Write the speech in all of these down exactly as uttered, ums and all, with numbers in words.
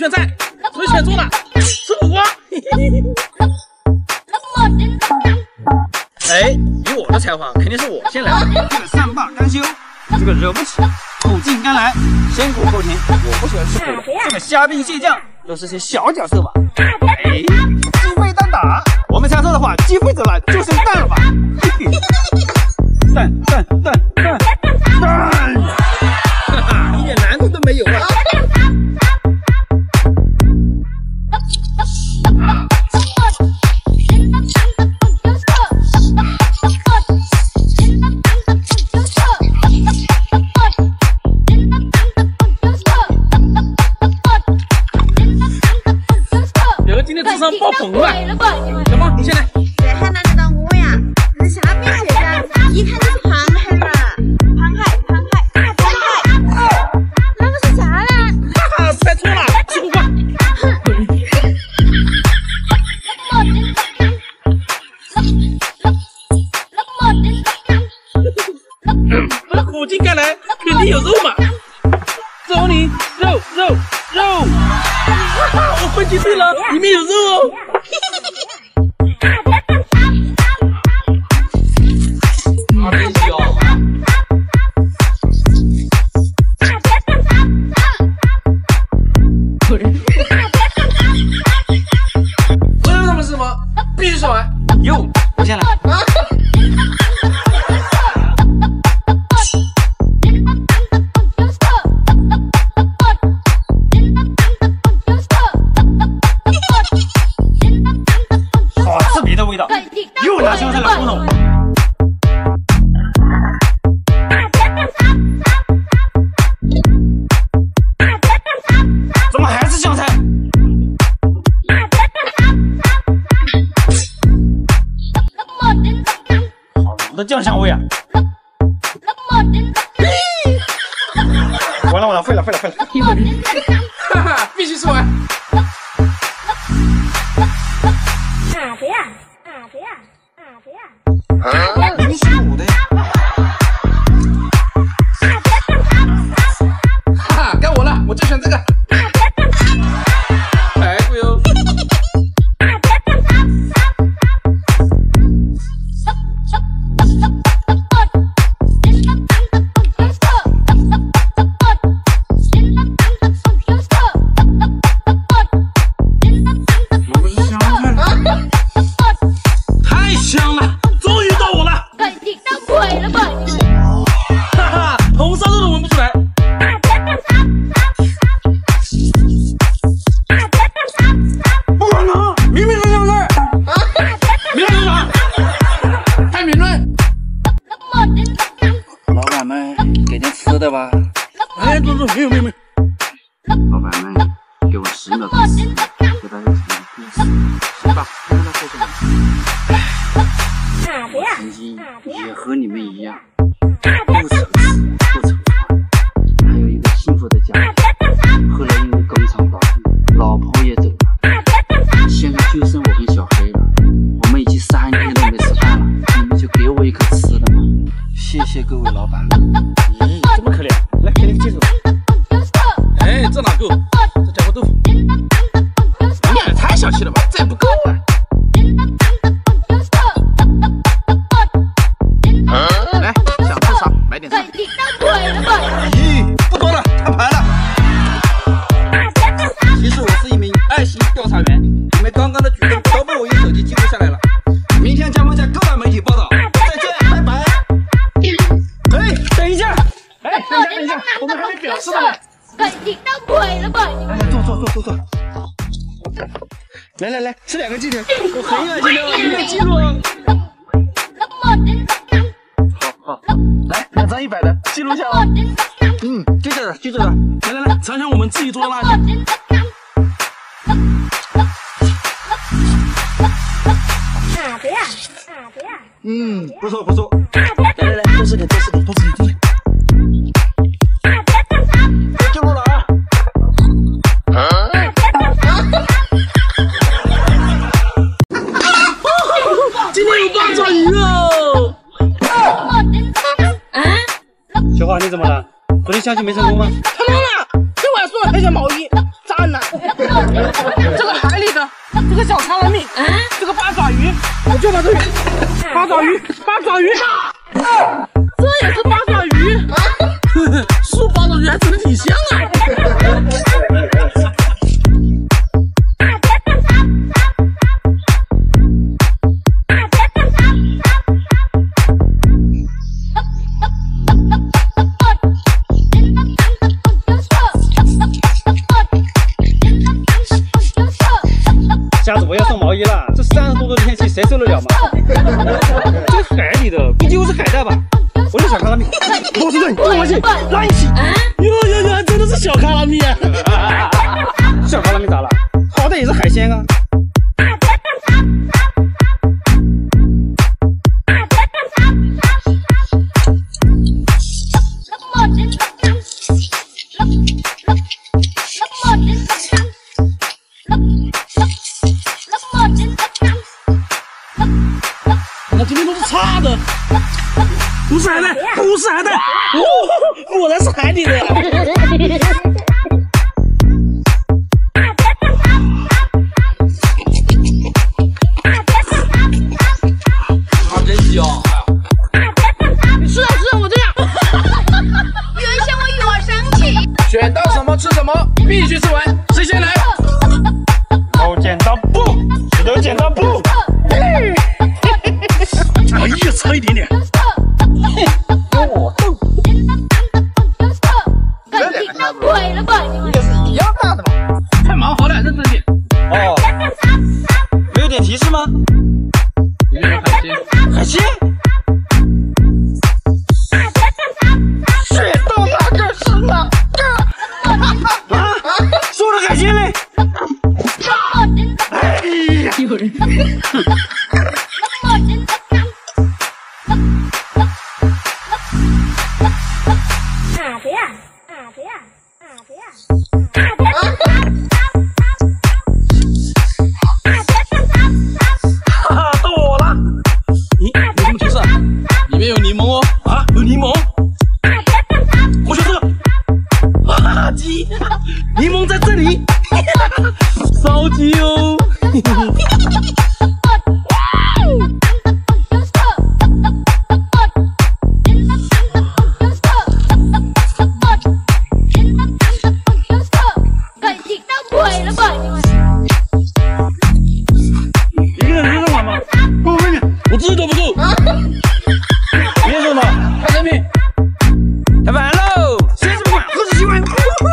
个赞，所以选中了吃苦瓜。哎，以我的才华，肯定是我先来。 这个善罢甘休，这个惹不起，苦尽甘来，先苦后甜。我不喜欢吃苦的。这个虾兵蟹将都是些小角色吧？哎，鸡飞蛋打，我们常说的话，鸡飞走了就剩蛋了吧？蛋蛋蛋蛋蛋， 哈哈，一点难度都没有啊！有个今天智商爆棚了，小猫你先来。 这还难得到我呀？这虾兵蟹将，一看就是螃蟹嘛。螃蟹，螃蟹，螃蟹，那不是虾啦？ 哈哈，猜错了，吃苦瓜。苦尽甘来，肯定有肉嘛。走你肉肉肉！我分析对了，里面有肉哦。好真香！我要他们是什么？必须说完。 哟，我先来。啊的味道，又拿香菜来糊弄。怎么还是香菜？好浓的酱香味啊！完了完了，废了废了废了！ 哈哈，必须吃完。 明明是我的呀！ 哈哈，该我了，我就选这个。排骨哟。 我不是香菜了，太香了！哈哈， 红烧肉都闻不出来。 不可能，明明是香菜啊！明明是啥？ 看评论。 老板们给点吃的吧。 哎，不不，没有没有没有。 老板们，给我十秒钟时间，给大家讲个故事，行吧？听他说什么？我曾经也和你们一样，不愁吃不愁穿，还有一个幸福的家。后来因为工厂倒闭，老婆也走了，现在就剩我跟小黑了。我们已经三天都没吃饭了，你们就给我一口吃的嘛。谢谢各位老板们。 嗯，这么可怜，来给你个镜头。哎，这哪够？这家伙豆腐，你也太小气了吧，这也不够啊。来，想吃啥买点啥。 咦，不多了，摊牌了。其实我是一名爱心调查员，你们刚刚的举动都被我用手机记录下来了。明天加盟在各大媒体报道。再见，拜拜。哎，等一下，哎，等一下，等一下，我们还没表示呢。哎，坐坐坐坐坐。来来来，吃两个鸡腿，我很有爱心的，你们记录哦。好好，来两张一百的，记录下哦。嗯，就这的，就这的。 来来来，尝尝我们自己做的辣椒。 嗯，不错不错。来来来，多吃点，多吃点，多吃点，多吃点。记录了啊！ 今天有八爪鱼哦！ 小花，你怎么了？昨天相亲没成功吗？ 成功了！今晚送了黑小毛衣，渣男。 这个海里的这个小卡拉米，这个八爪鱼，我就把这个八爪鱼，八爪鱼，这也是八爪鱼，树八爪鱼还真的挺像啊。 下次我要送毛衣了，这三十多度的天气谁受得了嘛？这个海里的估计是海带吧？我是小卡拉米，我是对，跟我一起，拉一起。 哟哟哟，还真的是小卡拉米啊！ 小卡拉米咋了？好歹也是海鲜啊。 我今天都是差的，不是海带，不是海带，哦，果然是海里的呀！ 啊，真香！ 你吃啊吃啊，我这样。 原先我有生气。 选到什么吃什么，必须吃完，谁先来？ 头剪刀布，石头剪刀布。 哎呀，差一点点。 跟我斗。 这两个差不多， 应该是一样大的吧？ 太忙好了，认真点。 哦，没有点提示吗？ 有点海鲜。 海鲜？选到哪个是哪个？啊？说了海鲜嘞？哎呀， 有人。 哈哈，到我了。 咦，有什么提示啊？里面有柠檬哦。啊，有柠檬。我选这个。啊，鸡，柠檬在这里。烧鸡哦。 一个人能玩吗？够分的， 我自己都不够。 别说了， 看人品。 开饭喽！谁这么快？喝着洗碗。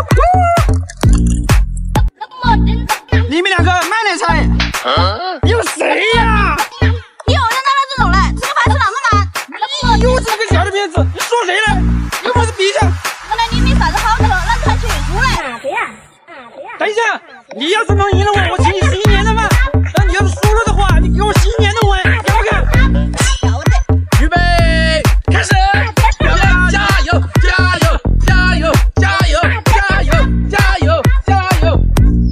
你们两个慢点猜。有谁呀？ 有人拿到这种来，这个牌子哪么难？ 又是个小的骗子，你说谁呢？又不是比下。 我来你没啥子好的了，让他去出来。对呀， 等一下，你要是能赢了我，我请你吃一年的饭；但你要是输了的话，你给我洗一年的碗，敢不敢？ 搞的。 预备，开始！表哥加油，加油，加油，加油，加油，加油，加油！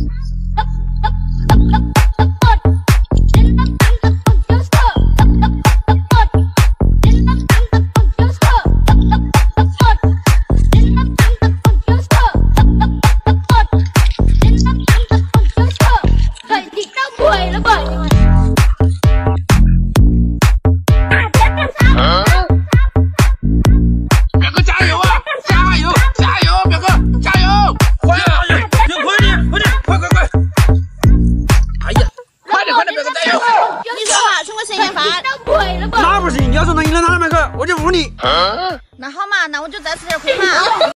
表哥加油啊！加油，加油，表哥加油！快啊！ 别快点，快点，快快快！ 哎呀，快点快点，表哥加油！ 你说嘛，请我吃一天饭。 那不行，你要是能赢了他们两个，我就服你。 那好嘛，那我就再吃点亏嘛。